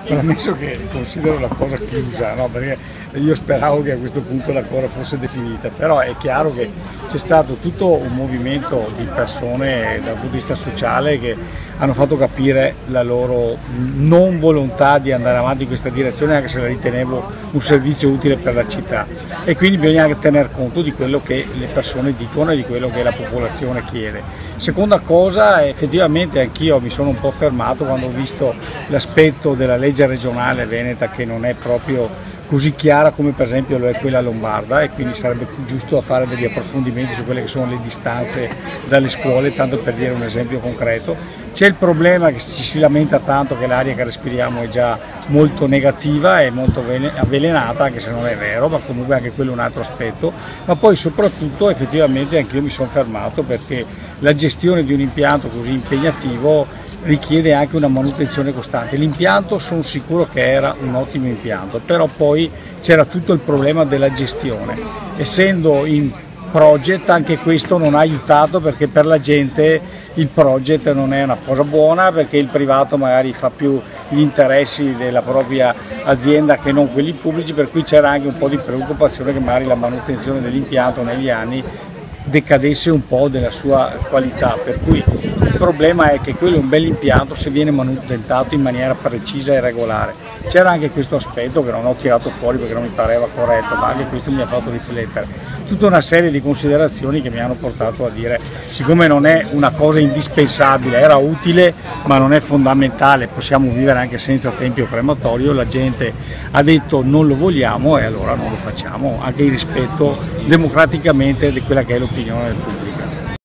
Premesso che considero la cosa chiusa, no? Perché io speravo che a questo punto la cosa fosse definita, però è chiaro che c'è stato tutto un movimento di persone dal punto di vista sociale che hanno fatto capire la loro non volontà di andare avanti in questa direzione, anche se la ritenevo un servizio utile per la città, e quindi bisogna anche tener conto di quello che le persone dicono e di quello che la popolazione chiede. Seconda cosa, effettivamente anch'io mi sono un po' fermato quando ho visto l'aspetto della legge regionale veneta, che non è proprio così chiara come per esempio lo è quella lombarda, e quindi sarebbe giusto fare degli approfondimenti su quelle che sono le distanze dalle scuole, tanto per dire un esempio concreto. C'è il problema che ci si lamenta tanto che l'aria che respiriamo è già molto negativa e molto avvelenata, anche se non è vero, ma comunque anche quello è un altro aspetto. Ma poi soprattutto effettivamente anch'io mi sono fermato, perché la gestione di un impianto così impegnativo richiede anche una manutenzione costante. L'impianto sono sicuro che era un ottimo impianto, però poi c'era tutto il problema della gestione. Essendo in project anche questo non ha aiutato, perché per la gente il project non è una cosa buona, perché il privato magari fa più gli interessi della propria azienda che non quelli pubblici, per cui c'era anche un po' di preoccupazione che magari la manutenzione dell'impianto negli anni decadesse un po' della sua qualità, per cui il problema è che quello è un bel impianto se viene manutentato in maniera precisa e regolare. C'era anche questo aspetto che non ho tirato fuori perché non mi pareva corretto, ma anche questo mi ha fatto riflettere. Tutta una serie di considerazioni che mi hanno portato a dire, siccome non è una cosa indispensabile, era utile ma non è fondamentale, possiamo vivere anche senza tempio crematorio, la gente ha detto non lo vogliamo e allora non lo facciamo, anche in rispetto democraticamente di quella che è l'opinione del pubblico.